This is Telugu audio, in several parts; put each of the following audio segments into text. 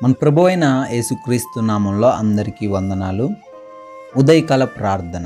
మన ప్రభు అయిన యేసుక్రీస్తు నామంలో అందరికీ వందనాలు. ఉదయకాల ప్రార్థన.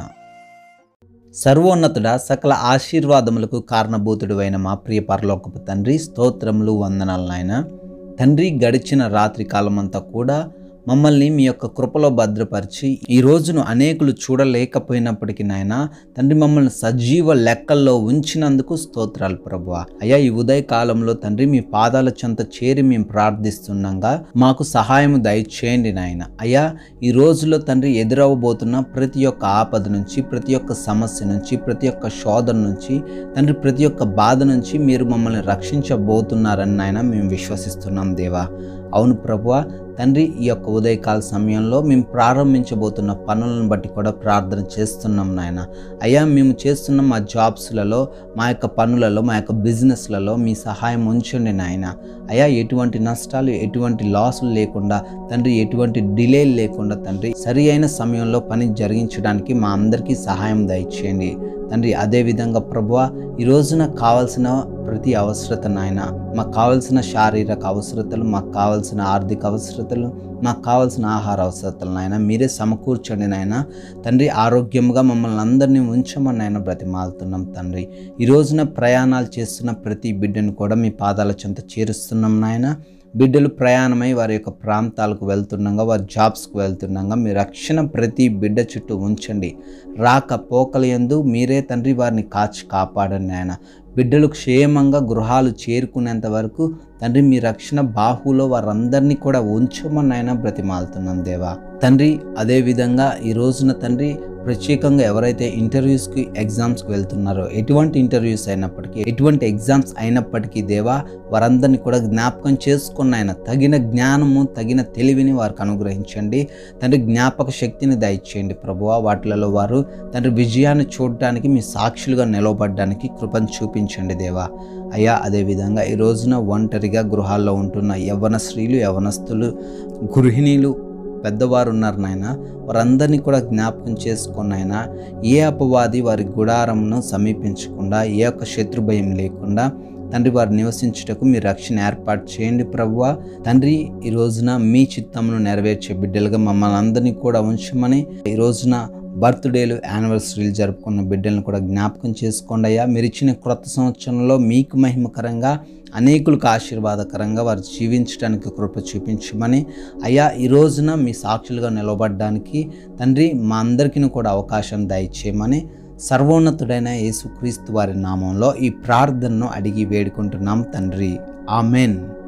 సర్వోన్నతుడ, సకల ఆశీర్వాదములకు కారణభూతుడు అయిన మా ప్రియ పరలోకపు తండ్రి, స్తోత్రములు, వందనాలు నాయన. తండ్రి, గడిచిన రాత్రి కాలమంతా కూడా మమ్మల్ని మీ యొక్క కృపలో భద్రపరిచి ఈ రోజును అనేకులు చూడలేకపోయినప్పటికీ నాయన తండ్రి, మమ్మల్ని సజీవ లెక్కల్లో ఉంచినందుకు స్తోత్రాలు ప్రభువా. అయ్యా, ఈ ఉదయ కాలంలో తండ్రి మీ పాదాల చెంత చేరి మేము ప్రార్థిస్తుండగా మాకు సహాయం దయచేయండి నాయన. అయ్యా, ఈ రోజులో తండ్రి ఎదురవబోతున్న ప్రతి ఒక్క ఆపద నుంచి, ప్రతి ఒక్క సమస్య నుంచి, ప్రతి ఒక్క శోధన నుంచి తండ్రి, ప్రతి ఒక్క బాధ నుంచి మీరు మమ్మల్ని రక్షించబోతున్నారని నాయన మేము విశ్వసిస్తున్నాం దేవా. అవును ప్రభువా తండ్రి, ఈ యొక్క ఉదయకాల సమయంలో మేము ప్రారంభించబోతున్న పనులను బట్టి కూడా ప్రార్థన చేస్తున్నాం నాయన. అయ్యా, మేము చేస్తున్న మా జాబ్స్లలో, మా యొక్క పనులలో, మా యొక్క బిజినెస్లలో మీ సహాయం ఉంచండి నాయన. అయ్యా, ఎటువంటి నష్టాలు, ఎటువంటి లాసులు లేకుండా తండ్రి, ఎటువంటి డిలేలు లేకుండా తండ్రి సరి అయిన సమయంలో పని జరిగించడానికి మా అందరికీ సహాయం దయచేయండి తండ్రి. అదేవిధంగా ప్రభువా, ఈ రోజున కావాల్సిన ప్రతి అవసరత నాయన, మాకు కావాల్సిన శారీరక అవసరతలు, మాకు కావాల్సిన ఆర్థిక అవసరతలు, మాకు కావాల్సిన ఆహార అవసరతలు నాయన మీరే సమకూర్చండి నాయన. తండ్రి, ఆరోగ్యంగా మమ్మల్ని అందరినీ ఉంచమని నాయన బ్రతిమాలుతున్నాం తండ్రి. ఈ రోజున ప్రయాణాలు చేస్తున్న ప్రతి బిడ్డను కూడా మీ పాదాల చెంత చేరుస్తున్నాం నాయన. బిడ్డలు ప్రయాణమై వారి యొక్క ప్రాంతాలకు వెళ్తుండగా, వారి జాబ్స్కు వెళ్తుండగా మీ రక్షణ ప్రతి బిడ్డ చుట్టూ ఉంచండి. రాక పోకలయందు మీరే తండ్రి వారిని కాపాడండి నాయన. బిడ్డలు క్షేమంగా గృహాలు చేరుకునేంత వరకు తండ్రి మీ రక్షణ బాహులో వారందరినీ కూడా ఉంచమని నాయన బ్రతిమాలుతున్నాం దేవా. తండ్రి, అదేవిధంగా ఈ రోజున తండ్రి ప్రత్యేకంగా ఎవరైతే ఇంటర్వ్యూస్కి, ఎగ్జామ్స్కి వెళ్తున్నారో, ఎటువంటి ఇంటర్వ్యూస్ అయినప్పటికీ, ఎటువంటి ఎగ్జామ్స్ అయినప్పటికీ దేవా, వారందరినీ కూడా జ్ఞాపకం చేసుకున్న ఆయన తగిన జ్ఞానము, తగిన తెలివిని వారికి అనుగ్రహించండి తండ్రి. జ్ఞాపక శక్తిని దయచేయండి ప్రభువా. వాటిలలో వారు తండ్రి విజయాన్ని చూడటానికి, మీ సాక్షులుగా నిలవబడడానికి కృపను చూపించండి దేవా. అయ్యా, అదేవిధంగా ఈ రోజున ఒంటరిగా గృహాల్లో ఉంటున్న యవ్వన స్త్రీలు, యవ్వనస్తులు, గృహిణీలు, పెద్దవారు ఉన్నారు నాయన. వారందరినీ కూడా జ్ఞాపకం చేసుకున్న ఆయన ఏ అపవాది వారి గుడారంను సమీపించకుండా, ఏ ఒక్క శత్రు భయం లేకుండా తండ్రి వారు నివసించుటకు మీ రక్షణ ఏర్పాటు చేయండి ప్రభువా. తండ్రి, ఈ రోజున మీ చిత్తమును నెరవేర్చే బిడ్డలుగా మమ్మల్ని అందరినీ కూడా ఉంచమని, ఈ రోజున బర్త్డేలు, యానివర్సరీలు జరుపుకున్న బిడ్డలను కూడా జ్ఞాపకం చేసుకోండి అయ్యా. మీరు ఇచ్చిన క్రొత్త సంవత్సరంలో మీకు మహిమకరంగా, అనేకులకు ఆశీర్వాదకరంగా వారు జీవించడానికి కృప చూపించమని అయ్యా, ఈ రోజున మీ సాక్షులుగా నిలబడడానికి తండ్రి మా అందరికీ కూడా అవకాశం దయచేయమని సర్వోన్నతుడైన యేసుక్రీస్తు వారి నామంలో ఈ ప్రార్థనను అడిగి వేడుకుంటున్నాం తండ్రి. ఆమెన్.